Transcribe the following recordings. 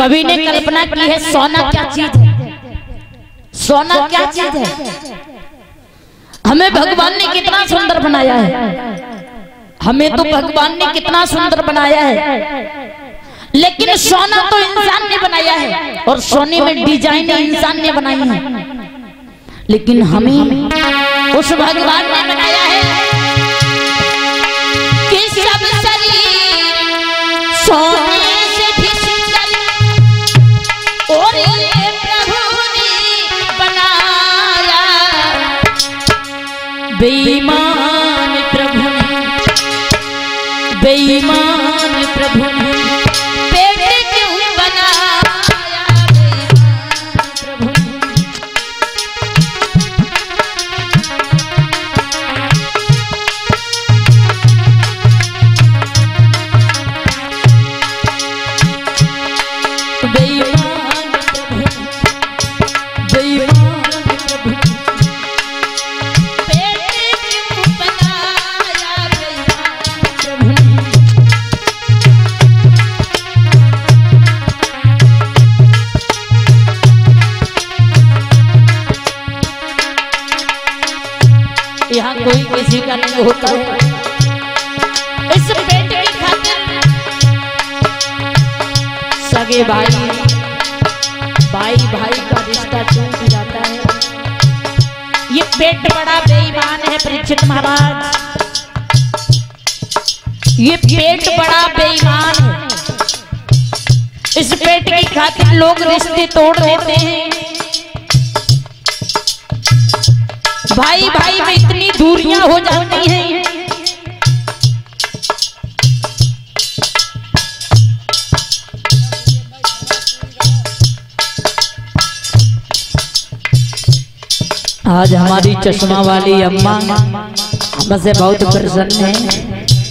कवि ने कल्पना की है सोना क्या चीज है, सोना क्या चीज है। हमें भगवान ने कितना सुंदर बनाया है, हमें तो भगवान ने कितना सुंदर बनाया है, लेकिन सोना तो इंसान ने बनाया है और सोने में डिजाइन इंसान ने बनाई है, लेकिन हमें उस भगवान ने बनाया है कि सब शरीर सोने से भी शीतल और ये प्रभु ने बनाया। बेईमान प्रभु ने, बेईमान प्रभु ने यहाँ कोई किसी का नहीं होता है। इस पेट की खातिर सगे भाई भाई भाई का रिश्ता टूट जाता है। ये पेट बड़ा बेईमान है परीक्षित महाराज, ये पेट बड़ा बेईमान है। इस पेट की खातिर लोग रिश्ते तोड़ देते हैं। भाई भाई में इतनी दूरियां हो जाती हैं। आज हमारी चश्मा वाली अम्मा हमसे बहुत प्रसन्न है।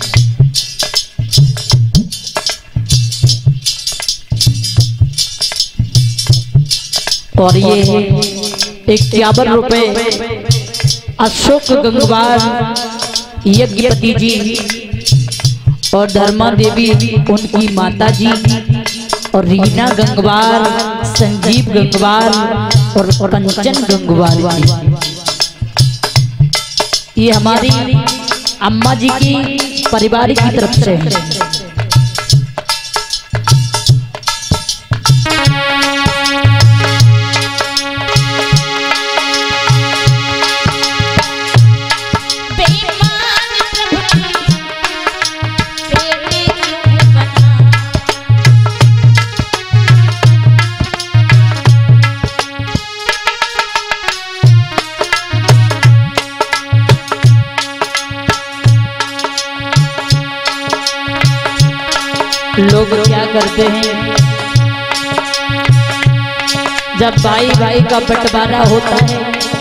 और ये 51 रुपए अशोक गंगवार यज्ञपति जी और धर्मा देवी उनकी माता जी और रीना गंगवार, संजीव गंगवार और कंचन गंगवार जी, ये हमारी अम्मा जी की परिवार की तरफ से है। लोग क्या करते हैं, जब भाई भाई का बंटवारा होता है,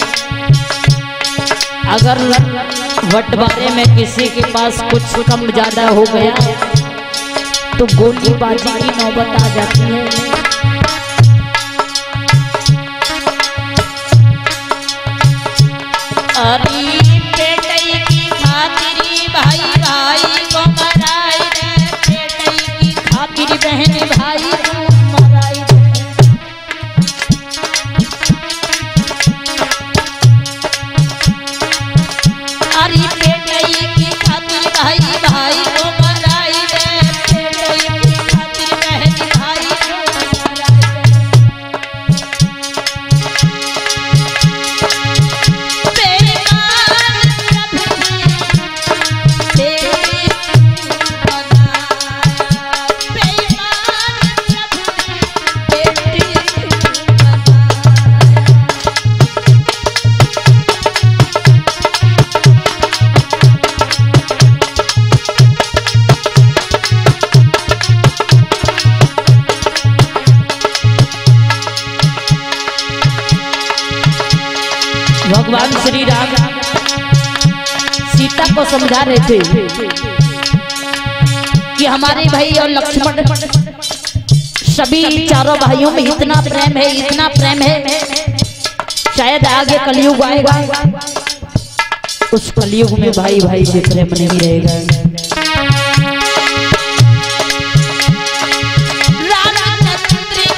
अगर बंटवारे में किसी के पास कुछ कम ज्यादा हो गया तो गोलीबाजी की नौबत आ जाती है। अरे बेटे की खातिर भाई भाई को मराई दे, बेटे की खातिर बहन भाई को मराई दे। अरे बेटे की खातिर भाई भाई को मराई दे, बेटे की खातिर बहन भाई को मराई भगवान श्री राम सीता को समझा रहे थे कि हमारे भाई और लक्ष्मण सभी चारों भाइयों में इतना प्रेम है, इतना प्रेम है, शायद आगे कलयुग आएगा, उस कलयुग में भाई भाई से प्रेम नहीं रहेगा। रामचंद्र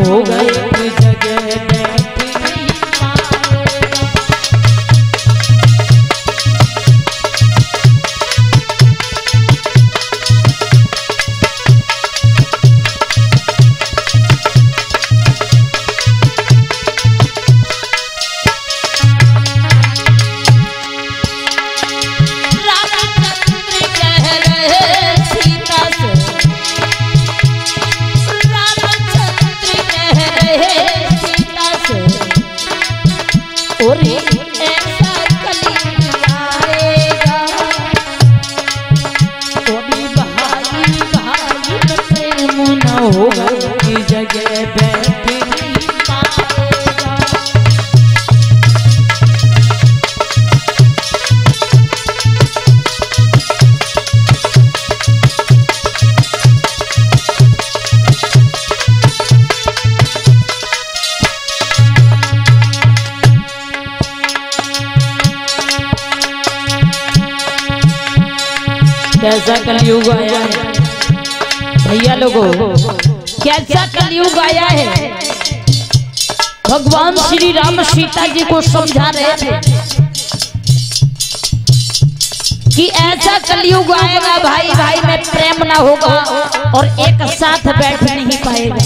हो गए जगह बैठ नहीं पाएगा। और ऐसा कलयुग आएगा, कभी भाई भाई में प्रेम न होगा की जगह बैठ नहीं पाएगा। कैसा कलयुग आया है भैया लोगों, कैसा कलयुग आया है। भगवान श्री राम सीता जी को समझा रहे थे कि ऐसा कलयुग आएगा भाई भाई में प्रेम ना होगा और एक साथ बैठ नहीं पाएगा।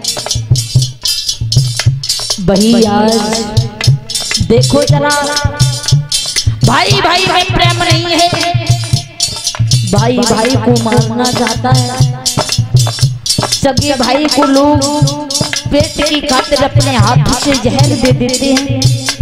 वही आज देखो जरा, भाई भाई में प्रेम नहीं है, भाई भाई को मारना चाहता है। सगे भाई को लोग पेट की खातिर अपने हाथ से जहर दे देते हैं।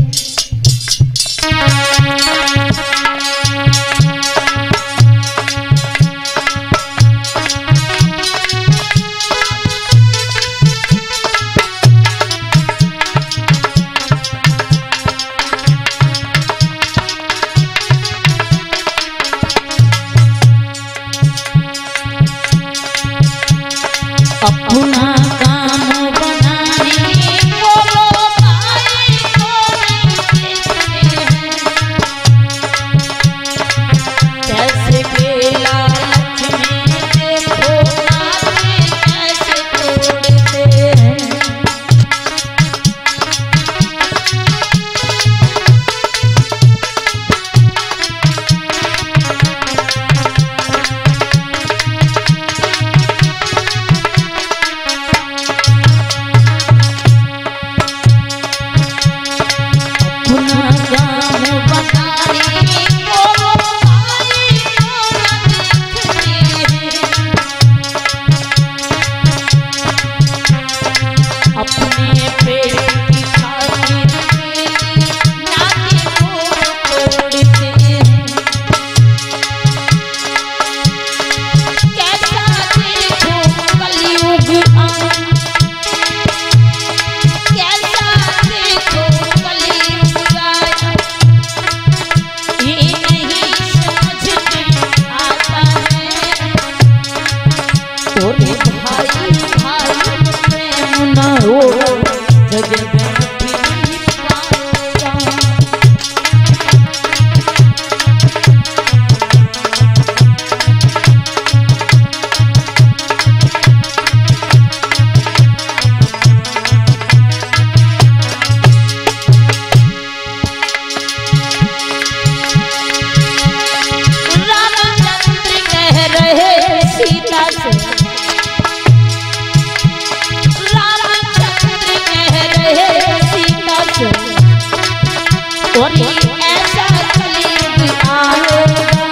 अपना काम बनाए बोलो भाई को कैसे के लालच में देखो नाते कैसे तोड़ते हैं।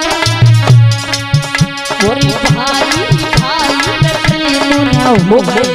हो गए